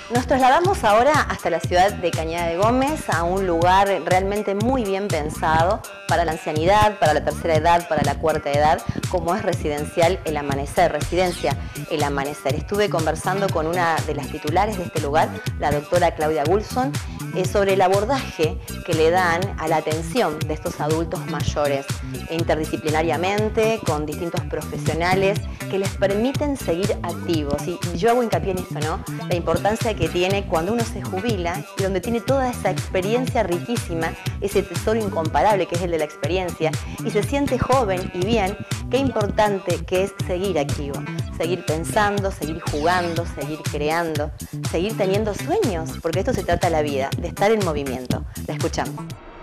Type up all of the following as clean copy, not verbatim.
Nos trasladamos ahora hasta la ciudad de Cañada de Gómez, a un lugar realmente muy bien pensado para la ancianidad, para la tercera edad, para la cuarta edad, como es Residencial El Amanecer, Residencia El Amanecer. Estuve conversando con una de las titulares de este lugar, la doctora Claudia Gulson, sobre el abordaje que le dan a la atención de estos adultos mayores, interdisciplinariamente, con distintos profesionales que les permiten seguir activos. Y yo hago hincapié en esto, ¿no? La importancia que tiene cuando uno se jubila y donde tiene toda esa experiencia riquísima, ese tesoro incomparable que es el de la experiencia, y se siente joven y bien, qué importante que es seguir activo, seguir pensando, seguir jugando, seguir creando, seguir teniendo sueños, porque esto se trata de la vida, de estar en movimiento. La escuchamos.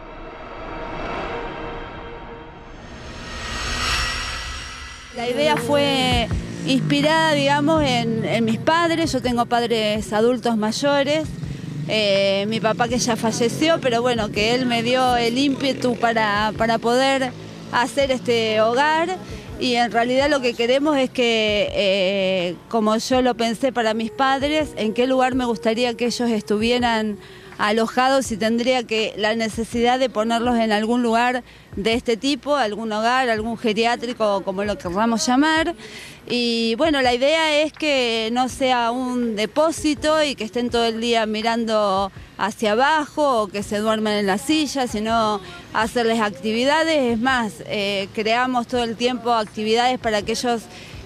La idea fue inspirada, digamos, en mis padres. Yo tengo padres adultos mayores. Mi papá que ya falleció, pero bueno, que él me dio el ímpetu para poder hacer este hogar. Y en realidad lo que queremos es que, como yo lo pensé para mis padres, en qué lugar me gustaría que ellos estuvieran alojados y tendría la necesidad de ponerlos en algún lugar de este tipo, algún hogar, algún geriátrico, como lo queramos llamar. Y bueno, la idea es que no sea un depósito y que estén todo el día mirando hacia abajo o que se duerman en la silla, sino hacerles actividades. Es más, creamos todo el tiempo actividades para que ellos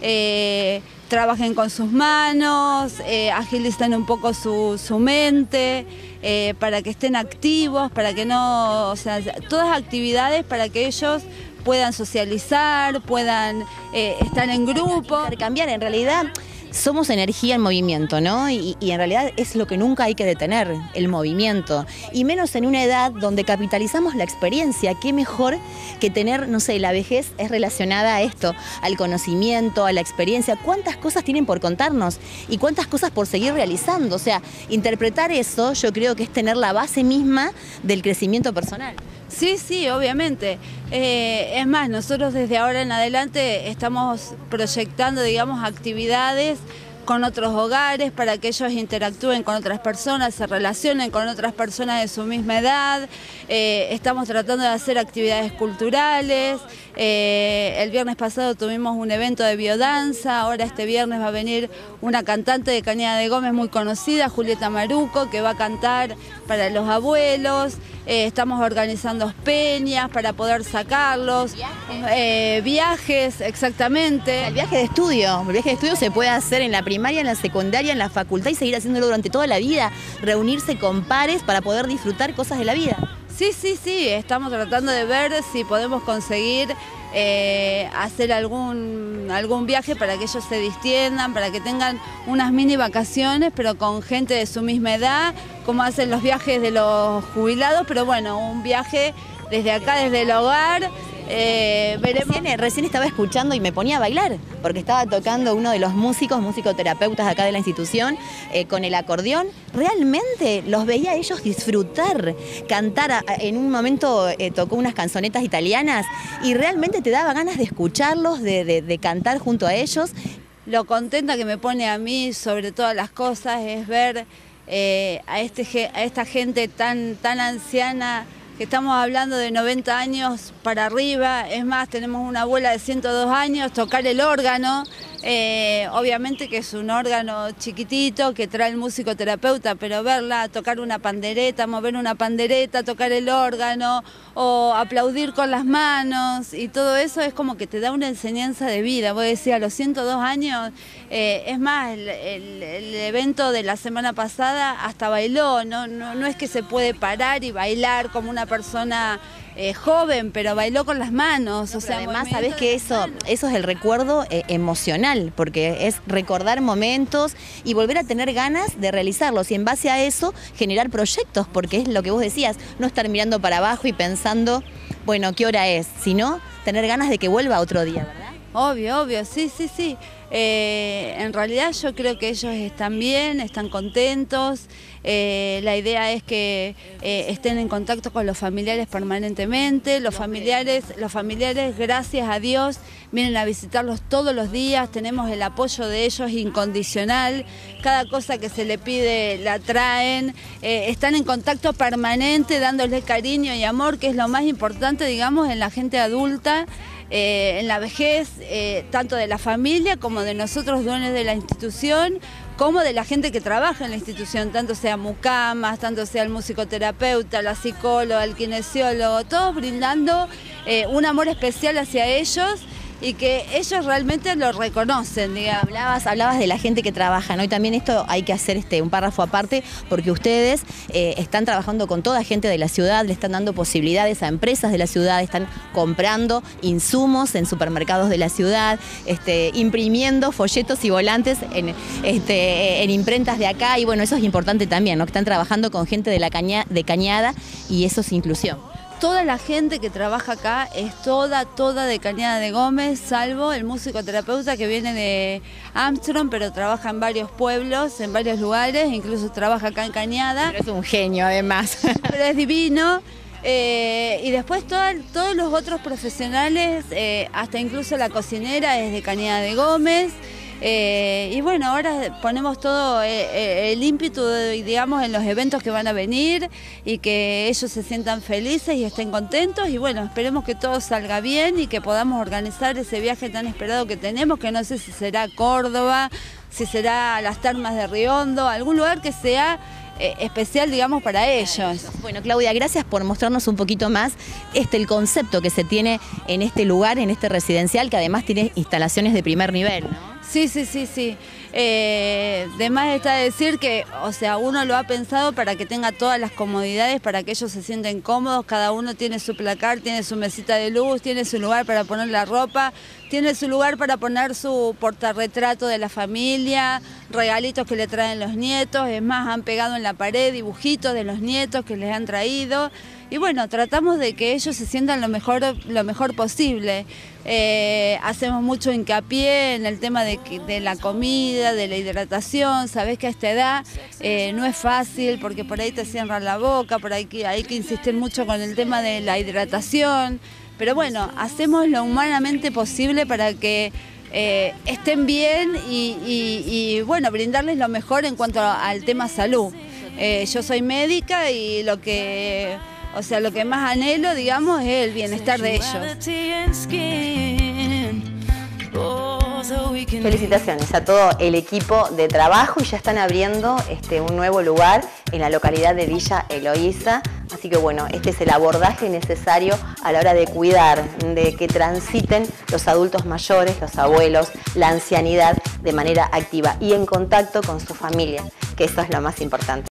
trabajen con sus manos, agilicen un poco su mente, para que estén activos, para que no, o sea, todas actividades para que ellos puedan socializar, puedan estar en grupo. Cambiar, en realidad somos energía en movimiento, ¿no? Y en realidad es lo que nunca hay que detener, el movimiento. Y menos en una edad donde capitalizamos la experiencia. Qué mejor que tener, no sé, la vejez es relacionada a esto, al conocimiento, a la experiencia. ¿Cuántas cosas tienen por contarnos? Y cuántas cosas por seguir realizando. O sea, interpretar eso yo creo que es tener la base misma del crecimiento personal. Sí, sí, obviamente. Es más, nosotros desde ahora en adelante estamos proyectando, digamos, actividades con otros hogares para que ellos interactúen con otras personas, se relacionen con otras personas de su misma edad. Estamos tratando de hacer actividades culturales. El viernes pasado tuvimos un evento de biodanza, ahora este viernes va a venir una cantante de Cañada de Gómez muy conocida, Julieta Maruco, que va a cantar para los abuelos. Estamos organizando peñas para poder sacarlos, viajes, exactamente. El viaje de estudio se puede hacer en la primaria, en la secundaria, en la facultad y seguir haciéndolo durante toda la vida, reunirse con pares para poder disfrutar cosas de la vida. Sí, sí, sí, estamos tratando de ver si podemos conseguir hacer algún viaje para que ellos se distiendan, para que tengan unas mini vacaciones, pero con gente de su misma edad, como hacen los viajes de los jubilados, pero bueno, un viaje desde acá, desde el hogar. Veremos. Recién estaba escuchando y me ponía a bailar, porque estaba tocando uno de los musicoterapeutas acá de la institución, con el acordeón. Realmente los veía a ellos disfrutar, cantar. En un momento tocó unas canzonetas italianas y realmente te daba ganas de escucharlos, de cantar junto a ellos. Lo contenta que me pone a mí sobre todas las cosas es ver a esta gente tan anciana, que estamos hablando de 90 años para arriba. Es más, tenemos una abuela de 102 años, tocar el órgano, obviamente que es un órgano chiquitito que trae el musicoterapeuta, pero verla tocar una pandereta, mover una pandereta, tocar el órgano o aplaudir con las manos y todo eso es como que te da una enseñanza de vida. Vos decís, a los 102 años, es más, el evento de la semana pasada hasta bailó, no es que se puede parar y bailar como una persona joven, pero bailó con las manos. O sea, además sabés que eso es el recuerdo emocional, porque es recordar momentos y volver a tener ganas de realizarlos y en base a eso generar proyectos, porque es lo que vos decías, no estar mirando para abajo y pensando, bueno, ¿qué hora es? Sino tener ganas de que vuelva otro día, ¿verdad? Obvio, obvio, sí, sí, sí. En realidad yo creo que ellos están bien, están contentos. La idea es que estén en contacto con los familiares permanentemente. Los familiares, gracias a Dios, vienen a visitarlos todos los días. Tenemos el apoyo de ellos incondicional. Cada cosa que se le pide la traen. Están en contacto permanente, dándole cariño y amor, que es lo más importante, digamos, en la gente adulta. En la vejez, tanto de la familia como de nosotros dueños de la institución, como de la gente que trabaja en la institución, tanto sea mucamas, tanto sea el musicoterapeuta, la psicóloga, el kinesiólogo, todos brindando un amor especial hacia ellos y que ellos realmente lo reconocen, digamos. Hablabas de la gente que trabaja, ¿no? Y también esto hay que hacer un párrafo aparte, porque ustedes están trabajando con toda gente de la ciudad, le están dando posibilidades a empresas de la ciudad, están comprando insumos en supermercados de la ciudad, imprimiendo folletos y volantes en imprentas de acá, y bueno, eso es importante también, ¿no? Que están trabajando con gente de Cañada, y eso es inclusión. Toda la gente que trabaja acá es toda de Cañada de Gómez, salvo el musicoterapeuta que viene de Armstrong, pero trabaja en varios pueblos, en varios lugares, incluso trabaja acá en Cañada. Pero es un genio además. Pero es divino. Y después todos los otros profesionales, hasta incluso la cocinera es de Cañada de Gómez. Y bueno, ahora ponemos todo el ímpetu, digamos, en los eventos que van a venir y que ellos se sientan felices y estén contentos, y bueno, esperemos que todo salga bien y que podamos organizar ese viaje tan esperado que tenemos, que no sé si será Córdoba, si será las Termas de Riondo, algún lugar que sea especial, digamos, para ellos. Bueno, Claudia, gracias por mostrarnos un poquito más el concepto que se tiene en este lugar, en este residencial, que además tiene instalaciones de primer nivel, ¿no? Sí. De más está decir que, o sea, uno lo ha pensado para que tenga todas las comodidades, para que ellos se sienten cómodos. Cada uno tiene su placar, tiene su mesita de luz, tiene su lugar para poner la ropa, tiene su lugar para poner su portarretrato de la familia, regalitos que le traen los nietos. Es más, han pegado en la pared dibujitos de los nietos que les han traído. Y bueno, tratamos de que ellos se sientan lo mejor posible. Hacemos mucho hincapié en el tema de la comida, de la hidratación. Sabés que a esta edad no es fácil, porque por ahí te cierran la boca, por ahí hay que insistir mucho con el tema de la hidratación. Pero bueno, hacemos lo humanamente posible para que estén bien y bueno, brindarles lo mejor en cuanto al tema salud. Yo soy médica y lo que más anhelo, digamos, es el bienestar de ellos. Felicitaciones a todo el equipo de trabajo, y ya están abriendo un nuevo lugar en la localidad de Villa Eloísa. Así que bueno, este es el abordaje necesario a la hora de cuidar, de que transiten los adultos mayores, los abuelos, la ancianidad de manera activa y en contacto con su familia, que eso es lo más importante.